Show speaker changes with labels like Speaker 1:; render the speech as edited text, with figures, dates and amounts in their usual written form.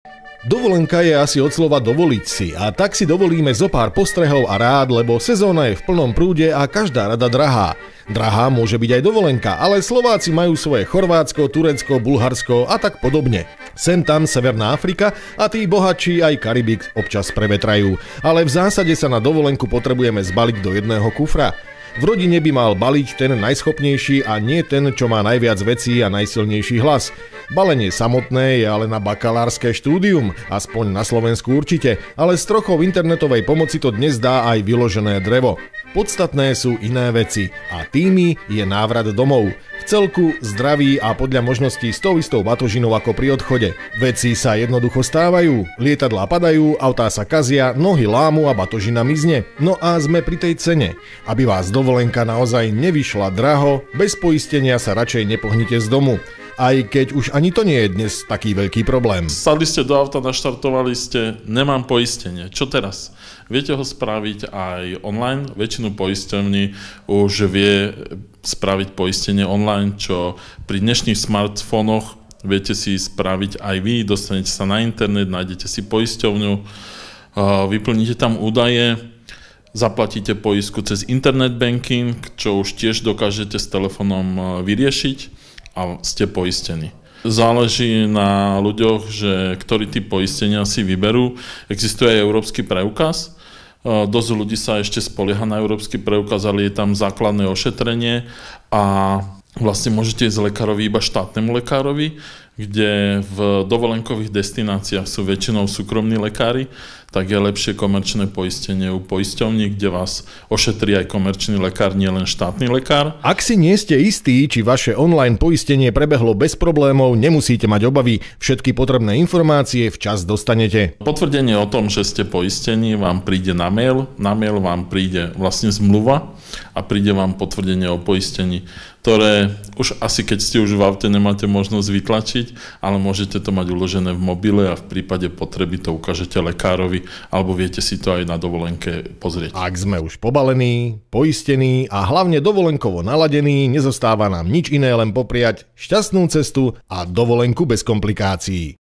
Speaker 1: Dovolenka je asi od slova dovoliť si a tak si dovolíme zo pár postrehov a rád, lebo sezóna je v plnom prúde a každá rada drahá. Drahá môže byť aj dovolenka, ale Slováci majú svoje Chorvátsko, Turecko, Bulharsko a tak podobne. Sem tam Severná Afrika a tí bohatší aj Karibik občas prevetrajú, ale v zásade sa na dovolenku potrebujeme zbaliť do jedného kufra. V rodine by mal baliť ten najschopnejší a nie ten, čo má najviac vecí a najsilnejší hlas. Balenie samotné je ale na bakalárske štúdium, aspoň na Slovensku určite, ale s trochou internetovej pomoci to dnes dá aj vyložené drevo. Podstatné sú iné veci a tými je návrat domov. V celku zdraví a podľa možností s tou istou batožinou ako pri odchode. Veci sa jednoducho stávajú, lietadlá padajú, autá sa kazia, nohy lámu a batožina mizne. No a sme pri tej cene. Aby vás dovolenka naozaj nevyšla draho, bez poistenia sa radšej nepohnite z domu. Aj keď už ani to nie je dnes taký veľký problém.
Speaker 2: Sadli ste do auta, naštartovali ste, nemám poistenie. Čo teraz? Viete ho spraviť aj online. Väčšinu poisťovní už vie spraviť poistenie online, čo pri dnešných smartfónoch viete si spraviť aj vy. Dostanete sa na internet, nájdete si poisťovňu, vyplníte tam údaje, zaplatíte poistku cez internet banking, čo už tiež dokážete s telefónom vyriešiť a ste poistení. Záleží na ľuďoch, že ktorý typ poistenia si vyberú. Existuje aj európsky preukaz. Dosť ľudí sa ešte spolieha na európsky preukaz, ale je tam základné ošetrenie a vlastne môžete ísť lekárovi iba štátnemu lekárovi, kde v dovolenkových destináciách sú väčšinou súkromní lekári, tak je lepšie komerčné poistenie u poisťovní, kde vás ošetrí aj komerčný lekár, nie len štátny lekár.
Speaker 1: Ak si nie ste istí, či vaše online poistenie prebehlo bez problémov, nemusíte mať obavy. Všetky potrebné informácie včas dostanete.
Speaker 2: Potvrdenie o tom, že ste poistení, vám príde na mail. Na mail vám príde vlastne zmluva a príde vám potvrdenie o poistení, ktoré už asi keď ste už v aute nemáte možnosť vytlačiť, ale môžete to mať uložené v mobile a v prípade potreby to ukážete lekárovi alebo viete si to aj na dovolenke pozrieť.
Speaker 1: Ak sme už pobalení, poistení a hlavne dovolenkovo naladení, nezostáva nám nič iné, len popriať šťastnú cestu a dovolenku bez komplikácií.